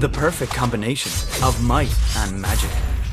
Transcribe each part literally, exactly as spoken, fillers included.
The perfect combination of might and magic.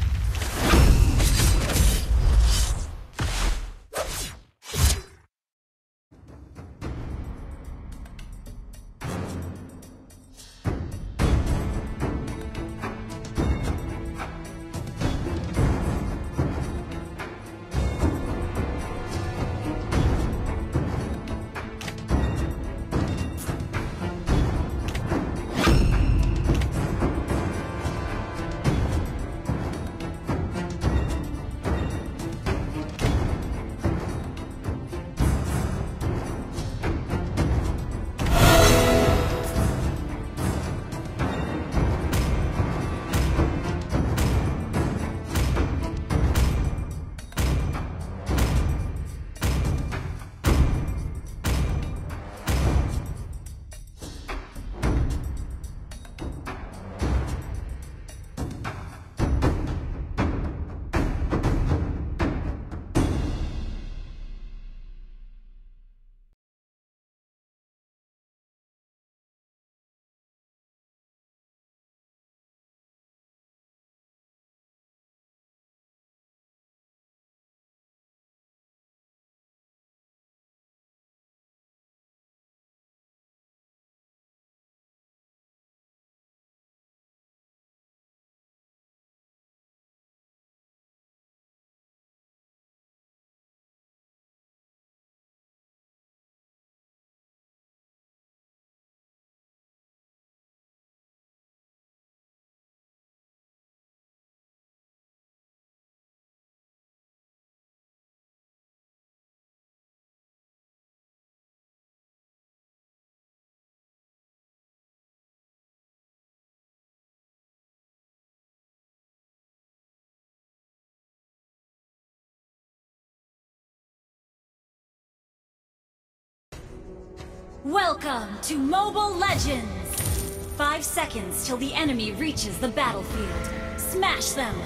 Welcome to Mobile Legends! Five seconds till the enemy reaches the battlefield. Smash them!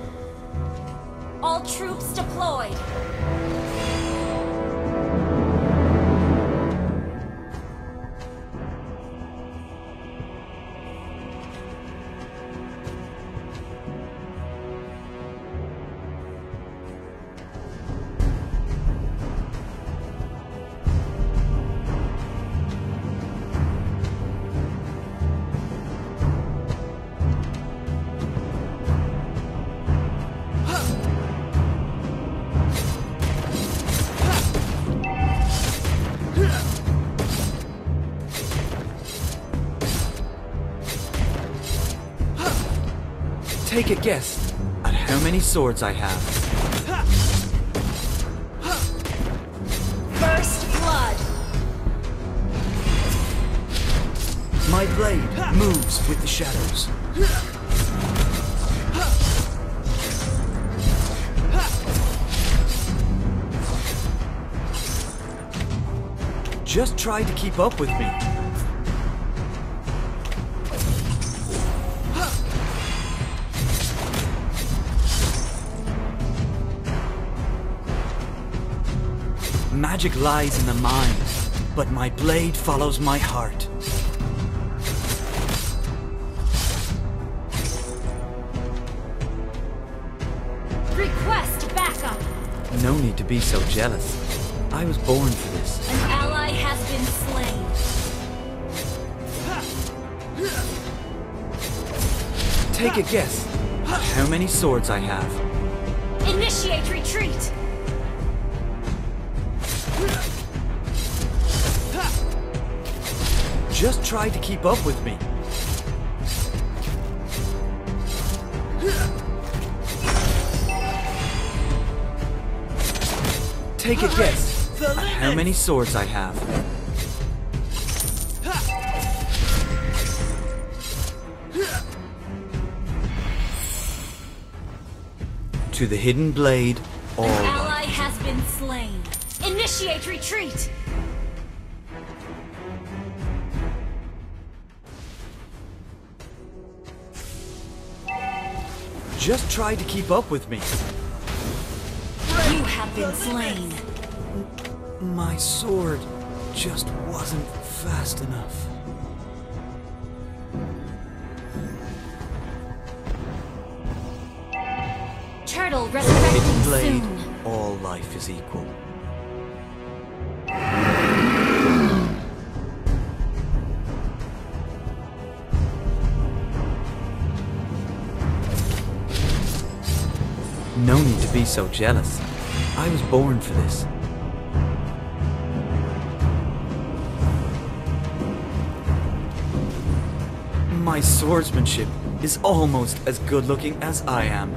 All troops deployed! Take a guess at how many swords I have. First blood! My blade moves with the shadows. Just try to keep up with me. Magic lies in the mind, but my blade follows my heart. Request backup! No need to be so jealous. I was born for this. An ally has been slain. Take a guess at how many swords I have. Initiate retreat! Just try to keep up with me. Take a guess at how many swords I have. To the hidden blade, all An ally has been slain. Initiate retreat! Just try to keep up with me. You have been slain. My sword just wasn't fast enough. Turtle Hidden resurrecting blade, soon. all life is equal. No need to be so jealous. I was born for this. My swordsmanship is almost as good looking as I am.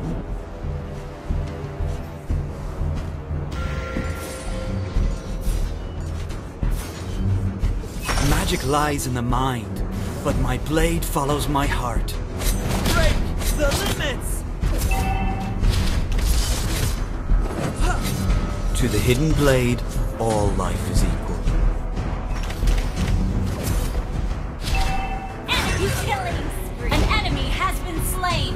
Magic lies in the mind, but my blade follows my heart. Break the limits! To the hidden blade, all life is equal. Enemy killing spree. An enemy has been slain.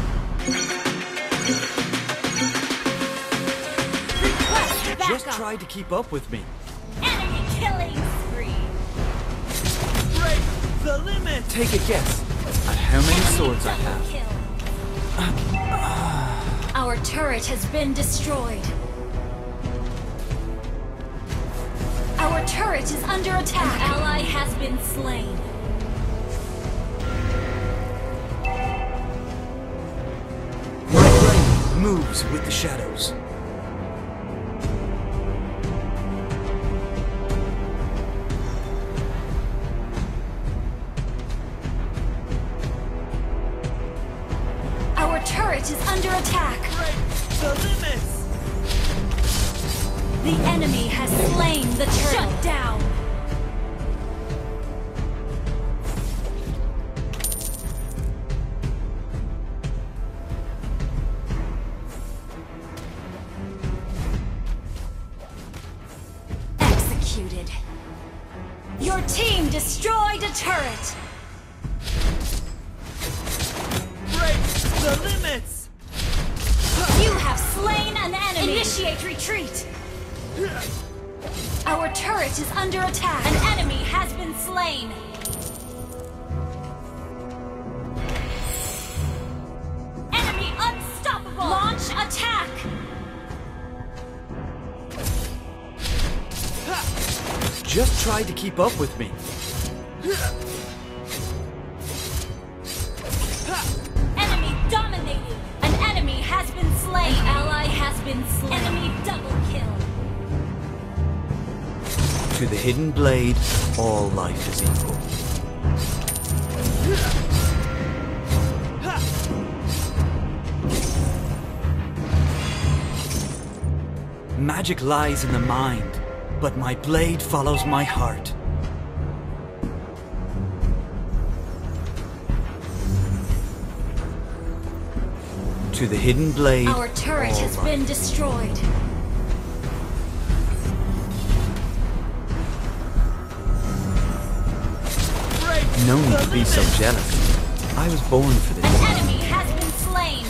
Request backup. Just try to keep up with me. Enemy killing spree. Break the limit! Take a guess at how many swords I have. Our turret has been destroyed. Our turret is under attack. An ally has been slain. My brain moves with the shadows. Our turret is under attack. Break the limits! The enemy has slain the turret. Shut down. Executed. Your team destroyed a turret. Break the limits! You have slain an enemy. Initiate retreat. Our turret is under attack. An enemy has been slain. Enemy unstoppable. Launch attack. Just try to keep up with me. Enemy dominated. An enemy has been slain. An ally has been slain. Enemy double kill. To the hidden blade, all life is equal. Magic lies in the mind, but my blade follows my heart. To the hidden blade, Our turret all has life been is destroyed. No need to be so jealous. I was born for this. An enemy has been slain.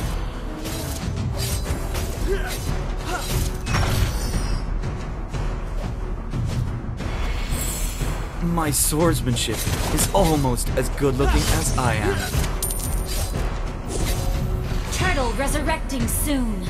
My swordsmanship is almost as good looking as I am. Turtle resurrecting soon.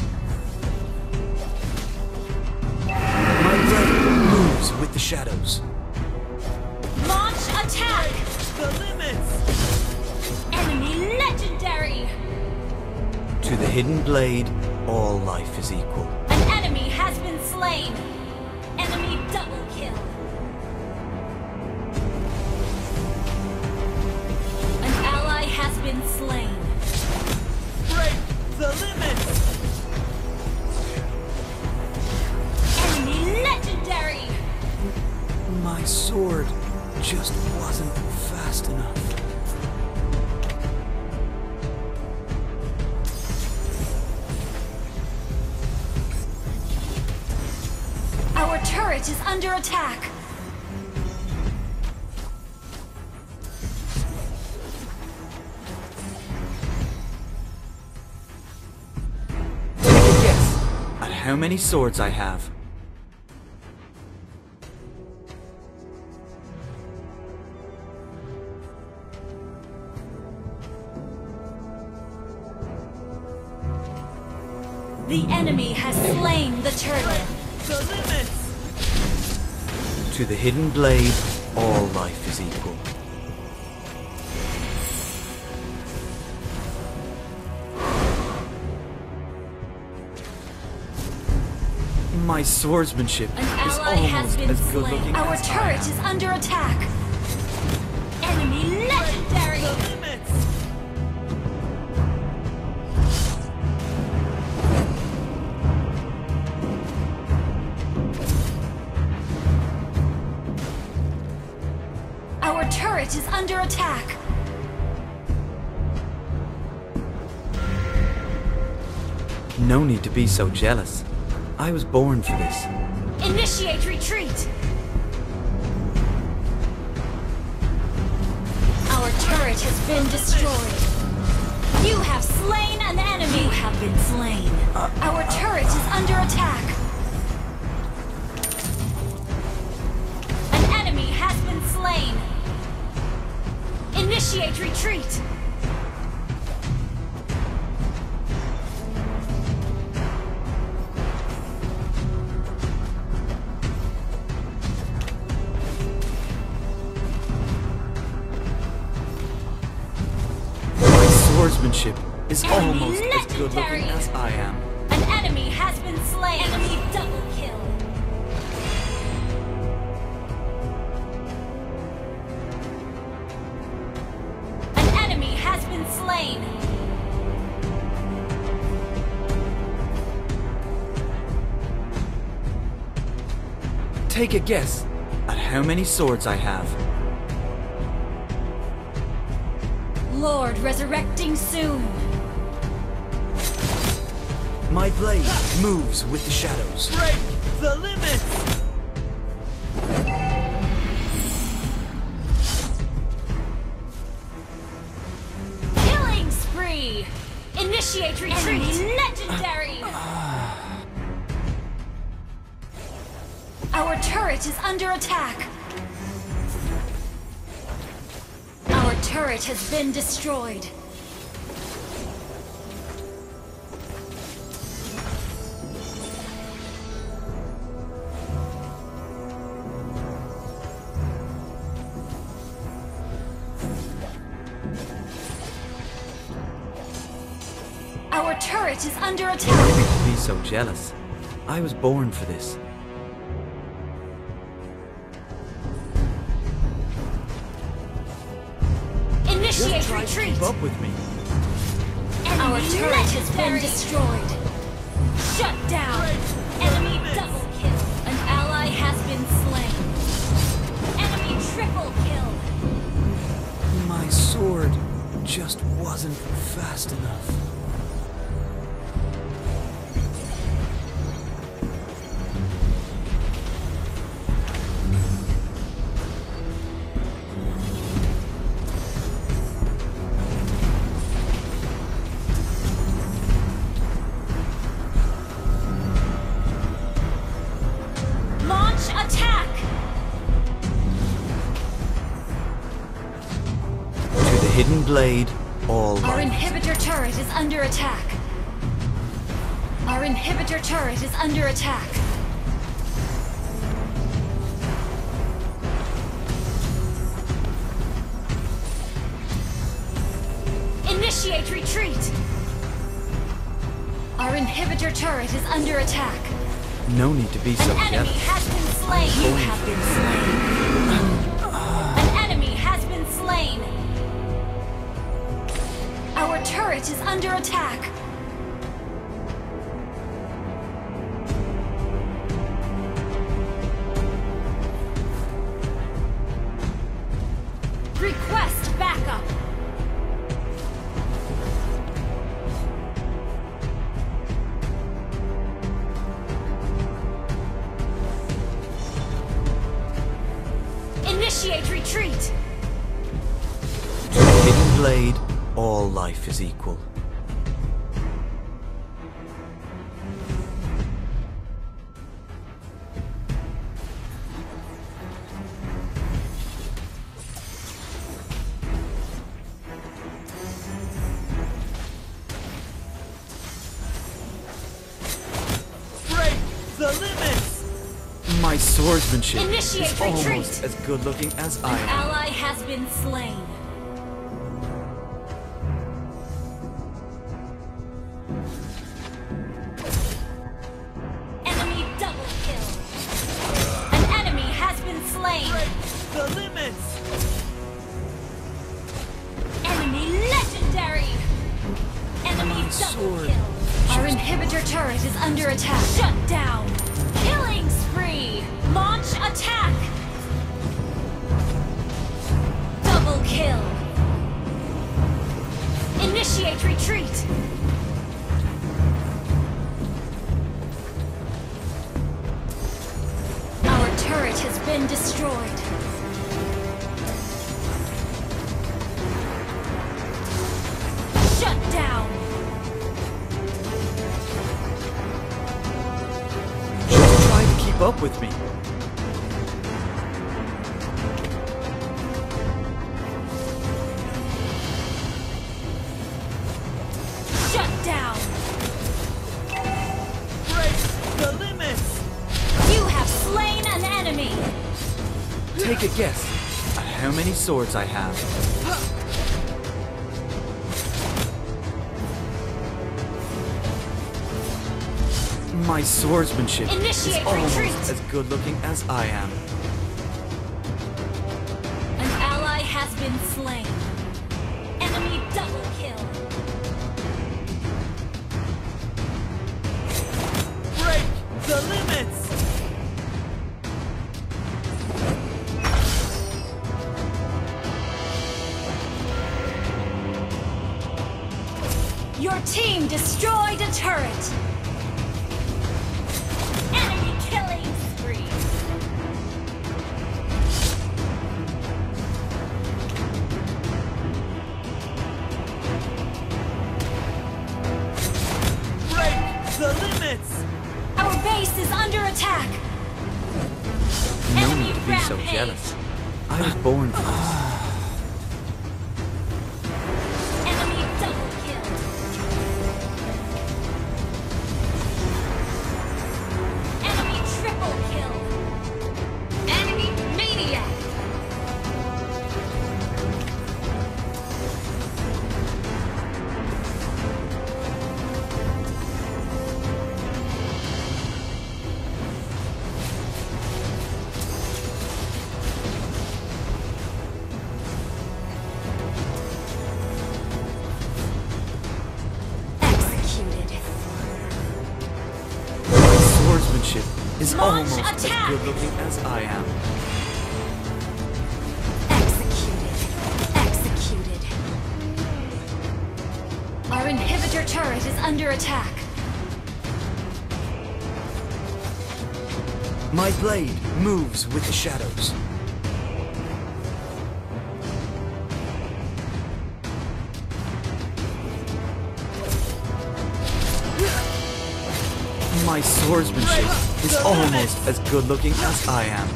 My brain moves with the shadows. Launch attack. The limits! Enemy legendary. To the hidden blade, all life is equal. An enemy has been slain. Enemy double kill. An ally has been slain. Break the limits! Enemy legendary. My sword just wasn't fast enough. Our turret is under attack. Take a guess at how many swords I have. The enemy has slain the turtle. The limits! To the hidden blade, all life is equal. My swordsmanship An is ally has almost been as good slain. looking Our as I turret am. is under attack. Enemy legendary. The limits! Our turret is under attack. No need to be so jealous. I was born for this. Initiate retreat. Our turret has been destroyed. You have slain an enemy. You have been slain. Our turret is under attack. An enemy has been slain. Initiate retreat. My swordsmanship is Enemy almost as good legendary. looking as I am. An enemy has been slain. Enemy double kill. An enemy has been slain. Take a guess at how many swords I have. Lord resurrecting soon. My blade moves with the shadows. Break the limits! Killing spree. Initiate retreat. Enemy legendary. Our turret is under attack. Our turret has been destroyed. Our turret is under attack. Don't be so jealous. I was born for this. Initiate Just try to retreat. keep up with me. Our turret has been destroyed. Shut down. Enemy double kill. An ally has been slain. Enemy triple kill. My sword just wasn't fast enough. Launch attack. To the hidden blade, all Our life. inhibitor turret is under attack. Our inhibitor turret is under attack. Initiate retreat. Our inhibitor turret is under attack. No need to be so An enemy jealous. has been slain. You have been slain. An enemy has been slain. Our turret is under attack. Request backup. Initiate retreat. To the hidden blade, all life is equal. the limits! My swordsmanship Initiate is retreat. almost as good looking as I An am. ally has been slain. Enemy double kill. An enemy has been slain. The limits! Enemy legendary. Enemy My double sword. kill. Our inhibitor turret is under attack. Shut down. Killing spree. Launch attack. Double kill. Initiate retreat. Our turret has been destroyed. Shut down. She's trying to keep up with me. Shut down. Break the limits! You have slain an enemy. Take a guess at how many swords I have. My swordsmanship Initiate is almost retreat. as good looking as I am. An ally has been slain. Enemy double kill. Break the limits! Your team destroyed a turret. Enemy killing spree. Break the limits! Our base is under attack. No Enemy need to be so rampage. jealous. I was born for this. Enemy double kill. Enemy triple kill. Enemy maniac. Executed. My swordsmanship is Launch almost attack! as good looking as I am. Executed. Executed. Our inhibitor turret is under attack. My blade moves with the shadows. My swordsmanship is almost as good looking as I am.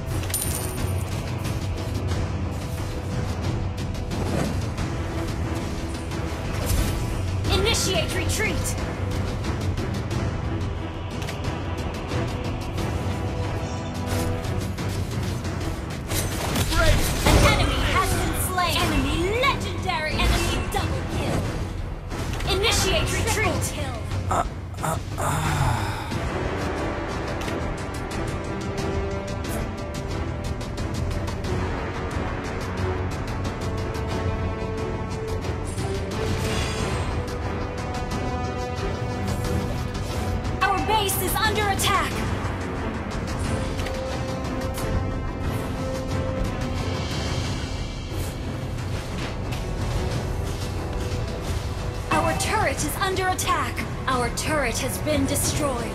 Initiate retreat. An enemy has been slain. Enemy legendary. Enemy double kill. Initiate retreat. Kill. Our base is under attack. Our turret is under attack. Our turret has been destroyed.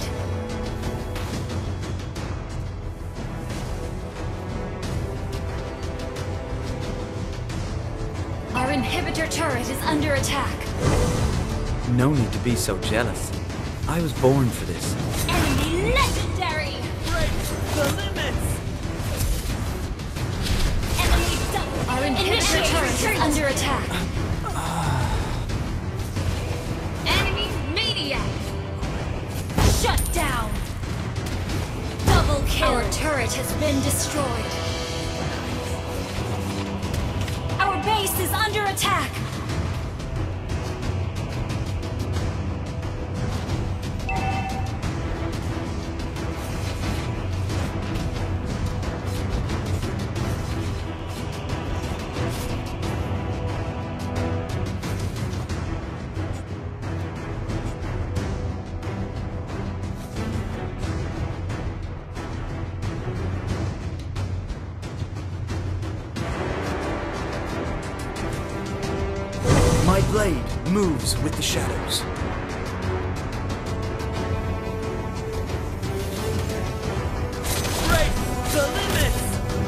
Our inhibitor turret is under attack. No need to be so jealous. I was born for this. Enemy legendary! Break the limits! Enemy double. Our inhibitor turret is under attack. Enemy maniac! Shut down! turret has been destroyed. Our base is under attack. My blade moves with the shadows. Break the limits!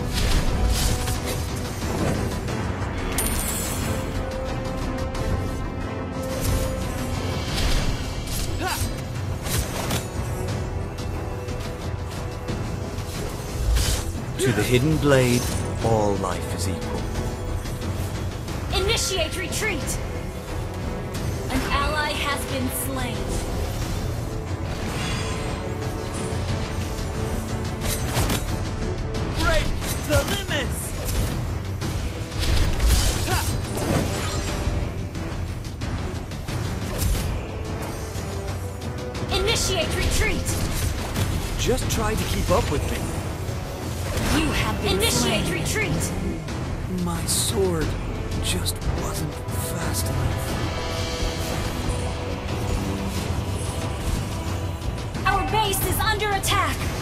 To the hidden blade, all life is equal. Initiate retreat! An ally has been slain. Break the limits! Ha! Initiate retreat! Just try to keep up with me. You have been Initiate slain. Retreat! My sword just wasn't fast enough. Our base is under attack!